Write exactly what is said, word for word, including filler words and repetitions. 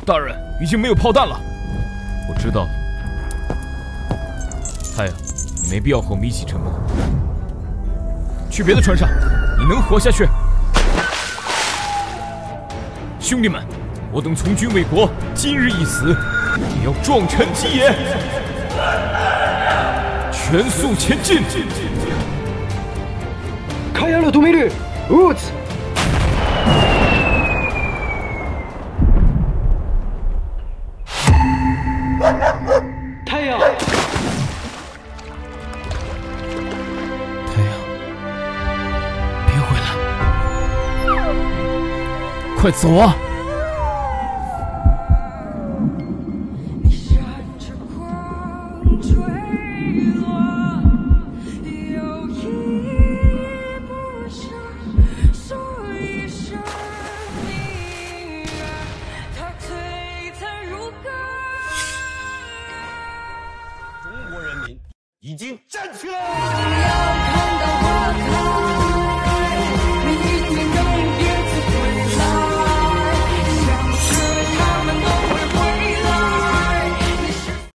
大人，已经没有炮弹了。我知道了。太阳，你没必要和我们一起沉没。去别的船上，你能活下去。兄弟们，我等从军为国，今日一死，也要壮臣基业，全速前进。 开扬了杜梅率 ，Roots。太阳， 太阳，别回来，快走啊！ 已经站起来！ 要看到花开。